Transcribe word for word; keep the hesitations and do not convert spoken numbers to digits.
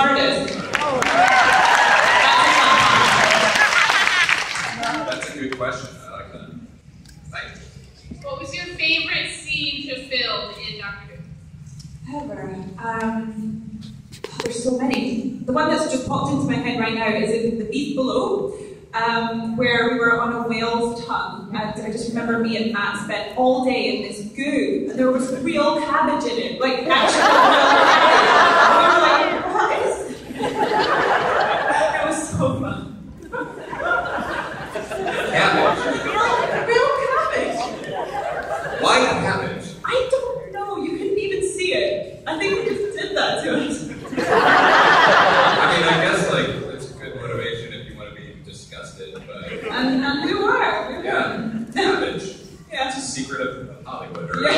artist. That's a good question. I like that. Thank you. What was your favorite scene to film in Doctor Who? Ever. Um, there's so many. The one that's just popped into my head right now is in The Beast Below, um, where we were on a whale's tongue, and I just remember me and Matt spent all day in this goo, and there was real cabbage in it, like actual real cabbage. And we were like, what? It was so fun. Cabbage? Real cabbage. Why cabbage? I don't know. You couldn't even see it. I think we just did that to us. I mean, I guess like it's a good motivation if you want to be disgusted, but And, and we were. We were. yeah, cabbage. Yeah. It's a secret of Hollywood, right? Yeah.